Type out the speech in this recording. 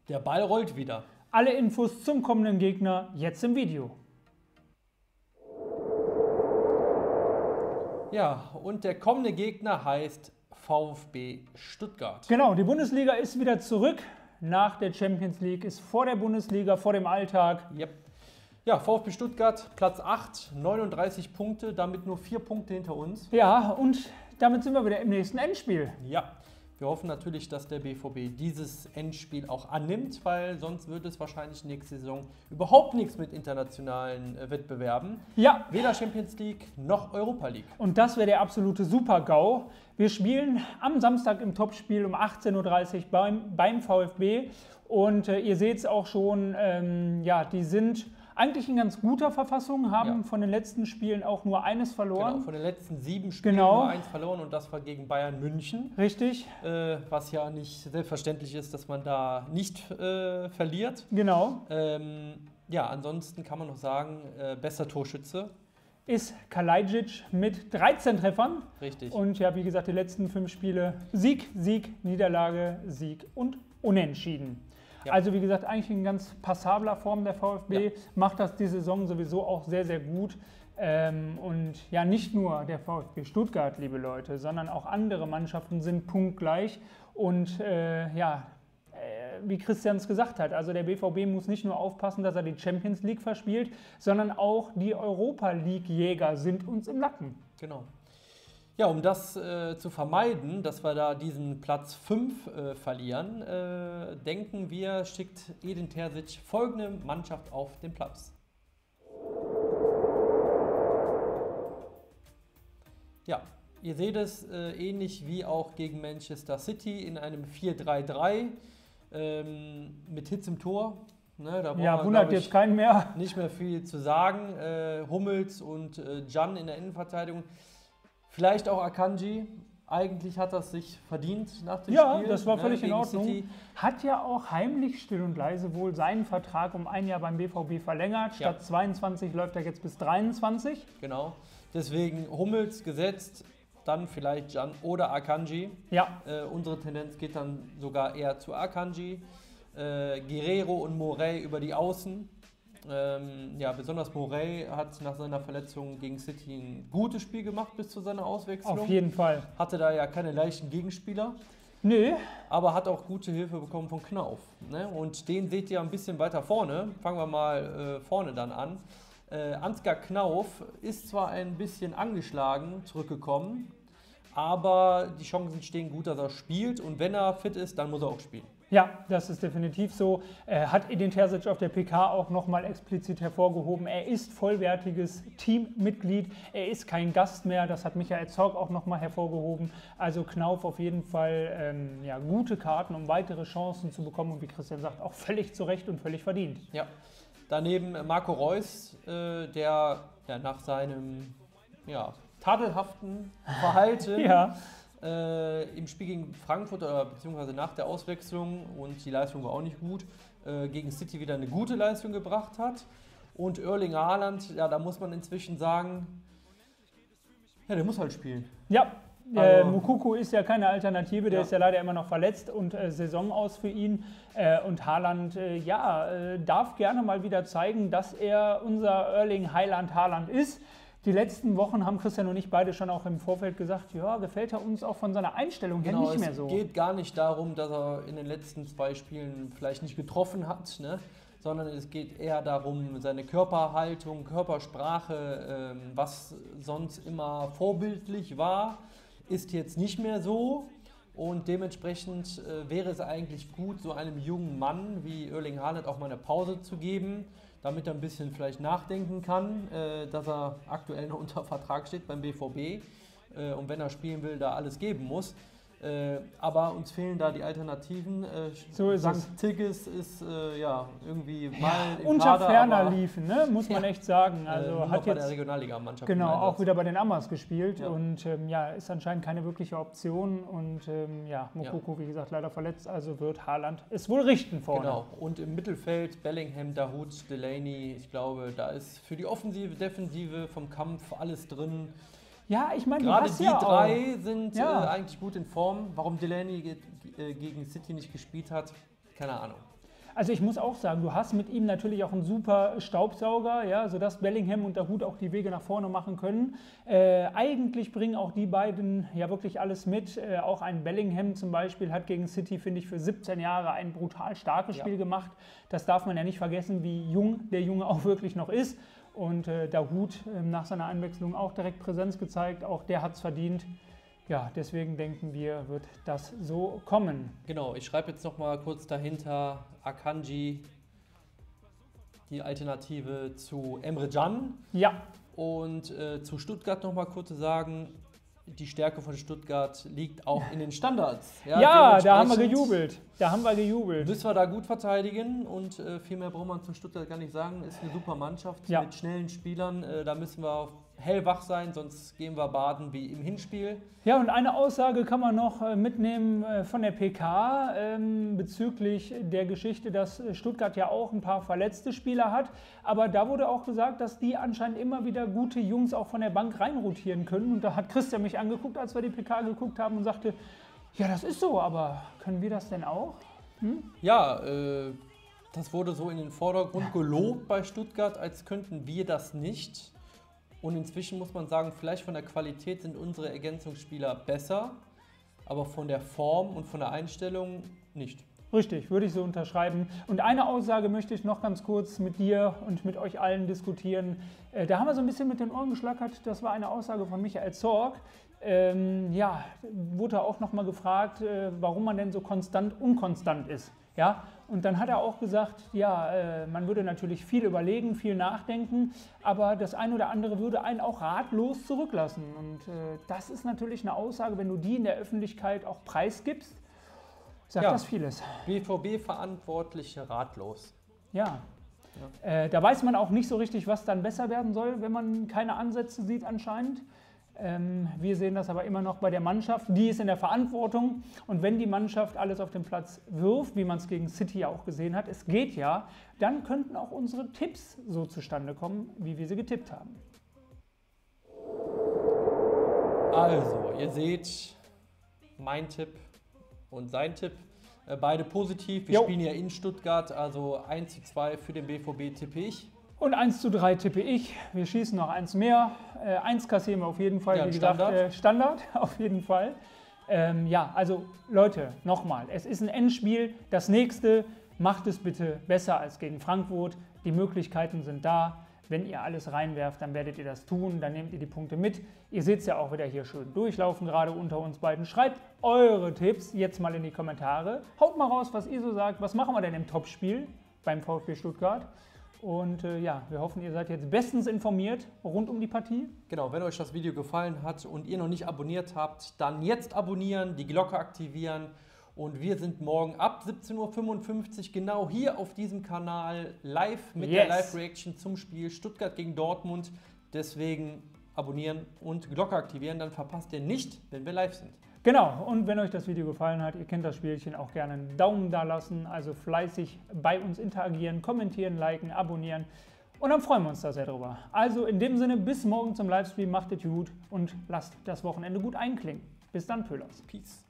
Der Ball rollt wieder. Alle Infos zum kommenden Gegner jetzt im Video. Ja, und der kommende Gegner heißt VfB Stuttgart. Genau, die Bundesliga ist wieder zurück nach der Champions League, ist vor der Bundesliga, vor dem Alltag. Yep. Ja, VfB Stuttgart, Platz 8, 39 Punkte, damit nur 4 Punkte hinter uns. Ja, und damit sind wir wieder im nächsten Endspiel. Ja, wir hoffen natürlich, dass der BVB dieses Endspiel auch annimmt, weil sonst wird es wahrscheinlich nächste Saison überhaupt nichts mit internationalen Wettbewerben. Ja. Weder Champions League noch Europa League. Und das wäre der absolute Super-GAU. Wir spielen am Samstag im Topspiel um 18:30 Uhr beim VfB. Und ihr seht es auch schon, ja, die sind eigentlich in ganz guter Verfassung, haben von den letzten Spielen auch nur eines verloren. Genau, von den letzten 7 Spielen nur 1 verloren und das war gegen Bayern München. Richtig. Was ja nicht selbstverständlich ist, dass man da nicht verliert. Genau. Ja, ansonsten kann man noch sagen, bester Torschütze ist Kalajdzic mit 13 Treffern. Richtig. Und ja, wie gesagt, die letzten 5 Spiele Sieg, Sieg, Niederlage, Sieg und Unentschieden. Ja. Also wie gesagt, eigentlich in ganz passabler Form der VfB, macht das die Saison sowieso auch sehr, sehr gut. Und ja, nicht nur der VfB Stuttgart, liebe Leute, sondern auch andere Mannschaften sind punktgleich. Und wie Christian es gesagt hat, also der BVB muss nicht nur aufpassen, dass er die Champions League verspielt, sondern auch die Europa League-Jäger sind uns im Nacken. Genau. Ja, um das zu vermeiden, dass wir da diesen Platz 5 verlieren, denken wir, schickt Edin Terzic folgende Mannschaft auf den Platz. Ja, ihr seht es ähnlich wie auch gegen Manchester City in einem 4-3-3 mit Hitz im Tor. Ne, da ja, wundert jetzt keinen mehr. Nicht mehr viel zu sagen. Hummels und Can in der Innenverteidigung. Vielleicht auch Akanji. Eigentlich hat das sich verdient nach dem Spiel. Ja, das war völlig in Ordnung. City. Hat ja auch heimlich, still und leise wohl seinen Vertrag um 1 Jahr beim BVB verlängert. Statt 22 läuft er jetzt bis 23. Genau. Deswegen Hummels gesetzt, dann vielleicht Can oder Akanji. Ja. Unsere Tendenz geht dann sogar eher zu Akanji. Guerreiro und Morey über die Außen. Ja, besonders Morey hat nach seiner Verletzung gegen City ein gutes Spiel gemacht bis zu seiner Auswechslung. Auf jeden Fall. Hatte da ja keine leichten Gegenspieler. Nö. Aber hat auch gute Hilfe bekommen von Knauf. Ne? Und den seht ihr ein bisschen weiter vorne. Fangen wir mal vorne dann an. Ansgar Knauf ist zwar ein bisschen angeschlagen zurückgekommen, aber die Chancen stehen gut, dass er spielt. Und wenn er fit ist, dann muss er auch spielen. Ja, das ist definitiv so. Hat Edin Terzic auf der PK auch nochmal explizit hervorgehoben. Er ist vollwertiges Teammitglied. Er ist kein Gast mehr. Das hat Michael Zorc auch nochmal hervorgehoben. Also Knauf auf jeden Fall ja, gute Karten, um weitere Chancen zu bekommen. Und wie Christian sagt, auch völlig zu Recht und völlig verdient. Ja. Daneben Marco Reus, der nach seinem tadelhaften Verhalten im Spiel gegen Frankfurt oder beziehungsweise nach der Auswechslung, und die Leistung war auch nicht gut, gegen City wieder eine gute Leistung gebracht hat. Und Erling Haaland, ja, da muss man inzwischen sagen, ja, der muss halt spielen. Ja, Moukoko ist ja keine Alternative, der ist ja leider immer noch verletzt und Saison aus für ihn. Und Haaland, darf gerne mal wieder zeigen, dass er unser Erling Haaland ist. Die letzten Wochen haben Christian und ich beide schon auch im Vorfeld gesagt, ja, gefällt er uns auch von seiner Einstellung her nicht mehr so. Es geht gar nicht darum, dass er in den letzten 2 Spielen vielleicht nicht getroffen hat, ne? Sondern es geht eher darum, seine Körperhaltung, Körpersprache, was sonst immer vorbildlich war, ist jetzt nicht mehr so. Und dementsprechend wäre es eigentlich gut, so einem jungen Mann wie Erling Haaland auch mal eine Pause zu geben, damit er ein bisschen vielleicht nachdenken kann, dass er aktuell noch unter Vertrag steht beim BVB und wenn er spielen will, da alles geben muss. Aber uns fehlen da die Alternativen. So ist es. St. Tigges ist irgendwie mal im unter Kader, ferner liefen, ne? Muss man echt sagen. Also hat jetzt bei der Regionalliga-Mannschaft genau auch wieder bei den Amas gespielt und ist anscheinend keine wirkliche Option und Moukoko, wie gesagt, leider verletzt, also wird Haaland es wohl richten vorne. Genau, und im Mittelfeld Bellingham, Dahoud, Delaney, ich glaube, da ist für die Offensive, Defensive vom Kampf alles drin. Ja, ich meine, gerade die drei sind eigentlich gut in Form. Warum Delaney gegen City nicht gespielt hat, keine Ahnung. Also ich muss auch sagen, du hast mit ihm natürlich auch einen super Staubsauger, ja, sodass Bellingham und der Hut auch die Wege nach vorne machen können. Eigentlich bringen auch die beiden ja wirklich alles mit. Auch ein Bellingham zum Beispiel hat gegen City, finde ich, für 17 Jahre ein brutal starkes Spiel gemacht. Das darf man ja nicht vergessen, wie jung der Junge auch wirklich noch ist. Und der Hut nach seiner Einwechslung auch direkt Präsenz gezeigt, auch der hat es verdient. Ja, deswegen denken wir, wird das so kommen. Genau, ich schreibe jetzt noch mal kurz dahinter Akanji, die Alternative zu Emre Can. Ja. Und zu Stuttgart noch mal kurz zu sagen, die Stärke von Stuttgart liegt auch in den Standards. Ja, da haben wir gejubelt. Müssen wir da gut verteidigen und viel mehr braucht man zu Stuttgart gar nicht sagen. Ist eine super Mannschaft mit schnellen Spielern. Da müssen wir hellwach sein, sonst gehen wir baden wie im Hinspiel. Ja, und eine Aussage kann man noch mitnehmen von der PK bezüglich der Geschichte, dass Stuttgart ja auch ein paar verletzte Spieler hat. Aber da wurde auch gesagt, dass die anscheinend immer wieder gute Jungs auch von der Bank reinrotieren können. Und da hat Christian mich angeguckt, als wir die PK geguckt haben und sagte, ja, das ist so, aber können wir das denn auch? Ja, das wurde so in den Vordergrund gelobt bei Stuttgart, als könnten wir das nicht. Und inzwischen muss man sagen, vielleicht von der Qualität sind unsere Ergänzungsspieler besser, aber von der Form und von der Einstellung nicht. Richtig, würde ich so unterschreiben. Und eine Aussage möchte ich noch ganz kurz mit dir und mit euch allen diskutieren. Da haben wir so ein bisschen mit den Ohren geschlackert. Das war eine Aussage von Michael Zorc. Ja, wurde auch nochmal gefragt, warum man denn so konstant unkonstant ist. Ja, und dann hat er auch gesagt, ja, man würde natürlich viel überlegen, viel nachdenken, aber das eine oder andere würde einen auch ratlos zurücklassen. Und das ist natürlich eine Aussage, wenn du die in der Öffentlichkeit auch preisgibst, sagt das vieles. BVB-Verantwortliche ratlos. Ja. Da weiß man auch nicht so richtig, was dann besser werden soll, wenn man keine Ansätze sieht anscheinend. Wir sehen das aber immer noch bei der Mannschaft, die ist in der Verantwortung und wenn die Mannschaft alles auf den Platz wirft, wie man es gegen City ja auch gesehen hat, es geht ja, dann könnten auch unsere Tipps so zustande kommen, wie wir sie getippt haben. Also, ihr seht, mein Tipp und sein Tipp, beide positiv. Wir spielen ja in Stuttgart, also 1:2 für den BVB tippe ich. Und 1:3 tippe ich. Wir schießen noch eins mehr. 1 kassieren wir auf jeden Fall. Ja, wie gesagt, Standard auf jeden Fall. Ja, also Leute, nochmal. Es ist ein Endspiel. Das nächste macht es bitte besser als gegen Frankfurt. Die Möglichkeiten sind da. Wenn ihr alles reinwerft, dann werdet ihr das tun. Dann nehmt ihr die Punkte mit. Ihr seht es ja auch wieder hier schön durchlaufen, gerade unter uns beiden. Schreibt eure Tipps jetzt mal in die Kommentare. Haut mal raus, was ihr so sagt. Was machen wir denn im Topspiel beim VfB Stuttgart? Und ja, wir hoffen, ihr seid jetzt bestens informiert rund um die Partie. Genau, wenn euch das Video gefallen hat und ihr noch nicht abonniert habt, dann jetzt abonnieren, die Glocke aktivieren. Und wir sind morgen ab 17:55 Uhr genau hier auf diesem Kanal live mit der Live-Reaction zum Spiel Stuttgart gegen Dortmund. Deswegen abonnieren und Glocke aktivieren, dann verpasst ihr nicht, wenn wir live sind. Genau, und wenn euch das Video gefallen hat, ihr kennt das Spielchen, auch gerne einen Daumen da lassen, also fleißig bei uns interagieren, kommentieren, liken, abonnieren und dann freuen wir uns da sehr drüber. Also in dem Sinne, bis morgen zum Livestream, macht es gut und lasst das Wochenende gut einklingen. Bis dann, Pöhlers. Peace.